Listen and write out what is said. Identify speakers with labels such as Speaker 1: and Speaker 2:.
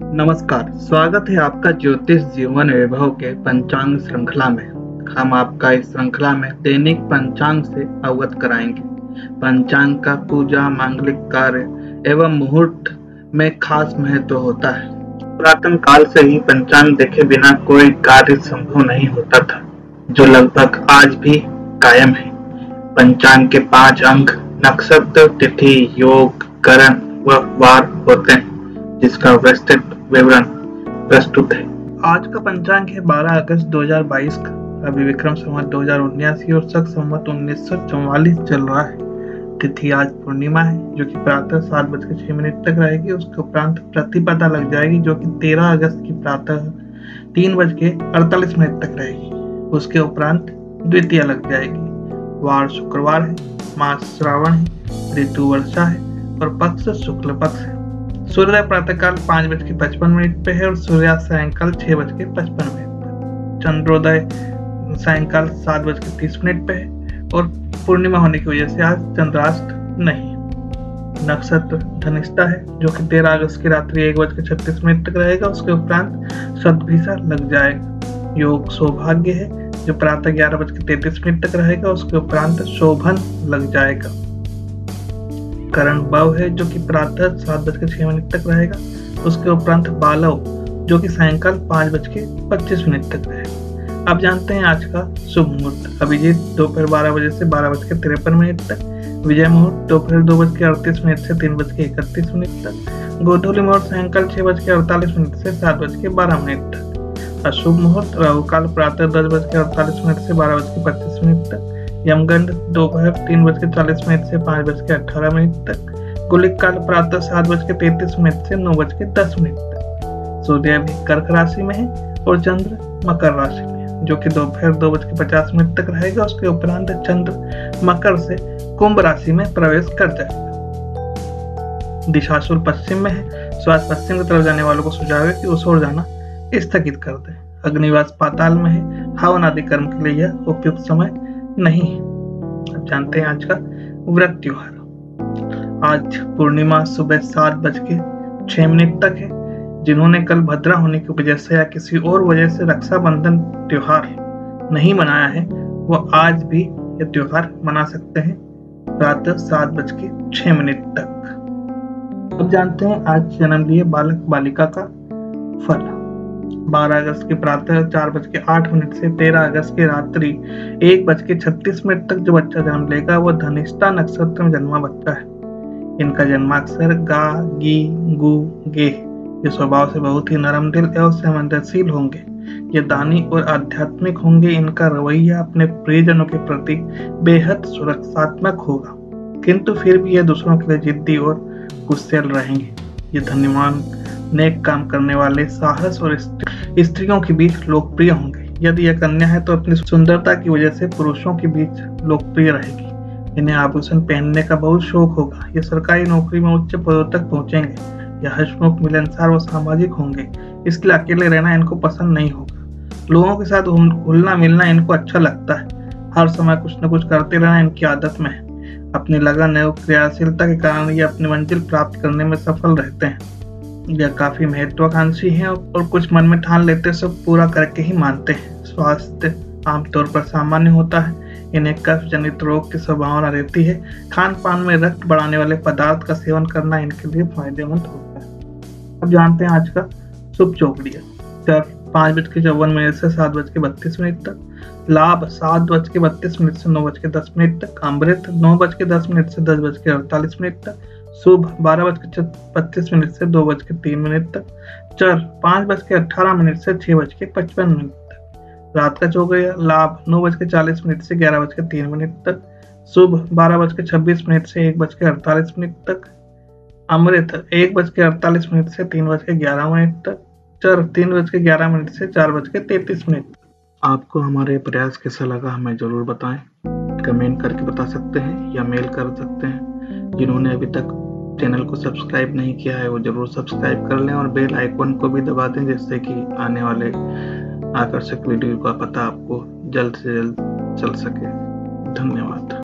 Speaker 1: नमस्कार, स्वागत है आपका ज्योतिष जीवन वैभव के पंचांग श्रृंखला में। हम आपका इस श्रृंखला में दैनिक पंचांग से अवगत कराएंगे। पंचांग का पूजा, मांगलिक कार्य एवं मुहूर्त में खास महत्व होता है। पुरातन काल से ही पंचांग देखे बिना कोई कार्य संभव नहीं होता था, जो लगभग आज भी कायम है। पंचांग के 5 अंक नक्षत्र, तिथि, योग, करण व वार होते हैं, जिसका विस्तृत विवरण प्रस्तुत है। आज का पंचांग है 12 अगस्त 2022 का। अभी विक्रम संवत 2079 और शक संवत 1944 चल रहा है। तिथि आज पूर्णिमा है, जो कि प्रातः 7:06 तक रहेगी। उसके उपरांत प्रतिपदा लग जाएगी, जो कि 13 अगस्त की प्रातः 3:48 तक रहेगी। उसके उपरांत द्वितीय लग जाएगी। वार शुक्रवार है, मास श्रावण है, ऋतु वर्षा है और पक्ष शुक्ल पक्ष है। सूर्योदय प्रातःकाल 5:55 पे है और सूर्यास्त सायंकाल 6:55 पर। चंद्रोदय सायंकाल 7:30 पे है और पूर्णिमा होने की वजह से आज चंद्राष्ट नहीं है। नक्षत्र धनिष्ठा है, जो कि 13 अगस्त की रात्रि 1:36 तक रहेगा। उसके उपरांत शतभिषा लग जाएगा। योग सौभाग्य है, जो प्रातः 11:33 तक रहेगा। उसके उपरांत शोभन लग जाएगा। करण भव है, जो कि प्रातः 7:06 तक रहेगा। उसके उपरांत बालव, जो कि सायंकाल 5:25 तक रहेगा। अब जानते हैं आज का शुभ मुहूर्त। अभिजीत दोपहर 12 बजे से 12:53 तक। विजय मुहूर्त दोपहर 2:38 से 3:31 तक। गोधूली मुहूर्त सायंकाल 6:48 से 7:12 तक। अशुभ मुहूर्त राहु काल प्रातः 10:48 से 12:25 तक। यमगंड दोपहर 3:40 से 5:18 तक। गुलिक काल प्रातः 7:33 से 9:10 तक। सूर्य भी कर्क राशि में है और चंद्र मकर राशि में है, जो कि दोपहर 2:50 तक रहेगा। उसके उपरांत चंद्र मकर से कुंभ राशि में प्रवेश कर जाएगा। दिशाशूल पश्चिम में है। स्वास्थ्य पश्चिम की तरफ जाने वालों को सुझाव है कि उस ओर जाना स्थगित कर दें। अग्निवास पाताल में है। हवन आदि कर्म के लिए यह उपयुक्त समय नहीं है। अब जानते हैं आज का व्रत त्योहार। आज पूर्णिमा सुबह 7:06 तक है। जिन्होंने कल भद्रा होने की वजह से या किसी और वजह से रक्षाबंधन त्योहार नहीं मनाया है, वो आज भी यह त्योहार मना सकते हैं प्रातः 7:06 तक। अब जानते हैं आज जन्म लिए बालक बालिका का फल। 12 अगस्त के प्रातः 4:08 से 13 अगस्त की रात्रि 1:36 तक जो बच्चा जन्म लेगा वो धनिष्ठा नक्षत्र में जन्मा बच्चा है। इनका जन्माक्षर गा, गी, गु, गे। ये स्वभाव से बहुत ही नरम दिल एवं संवेदनशील होंगे। ये दानी और आध्यात्मिक होंगे। इनका रवैया अपने प्रियजनों के प्रति बेहद सुरक्षात्मक होगा, किंतु फिर भी ये दूसरों के लिए जिद्दी और गुस्सैल रहेंगे। ये धन्यवान, नेक काम करने वाले, साहस और स्त्रियों के बीच लोकप्रिय होंगे। यदि यह कन्या है तो अपनी सुंदरता की वजह से पुरुषों के बीच लोकप्रिय रहेगी। इन्हें आभूषण पहनने का बहुत शौक होगा। ये सरकारी नौकरी में उच्च पदों तक पहुंचेंगे। यह हंसमुख, मिलनसार व सामाजिक होंगे, इसलिए अकेले रहना इनको पसंद नहीं होगा। लोगों के साथ घुलना मिलना इनको अच्छा लगता है। हर समय कुछ न कुछ करते रहना इनकी आदत में है। अपनी लगन एवं क्रियाशीलता के कारण ये अपनी मंजिल प्राप्त करने में सफल रहते हैं। यह काफी महत्वाकांक्षी हैं और कुछ मन में ठान लेते सब पूरा करके ही मानते हैं। स्वास्थ्य आमतौर पर सामान्य होता है। इन्हें कफ जनित रोग की संभावना रहती है। खान पान में रक्त बढ़ाने वाले पदार्थ का सेवन करना इनके लिए फायदेमंद होता है। अब जानते हैं आज का शुभ चौकड़िया। 5:54 से 7:32 तक। लाभ 7:32 से 9:10 तक। अमृत 9:10 से 10:48 तक। शुभ 12:25 से 2:03 तक। चर 5:18 से 6:55 तक। रात का चौकड़िया। लाभ 9:40 से 11:03 तक। शुभ 12:26 से 1:48 तक। अमृत 1:48 से 3:11 तक। चर 3:11 से 4:33 तक। आपको हमारे प्रयास कैसा लगा हमें जरूर बताएं। कमेंट करके बता सकते हैं या मेल कर सकते हैं। जिन्होंने अभी तक चैनल को सब्सक्राइब नहीं किया है वो जरूर सब्सक्राइब कर लें और बेल आइकॉन को भी दबा दें, जिससे कि आने वाले आकर्षक वीडियो का पता आपको जल्द से जल्द चल सके। धन्यवाद।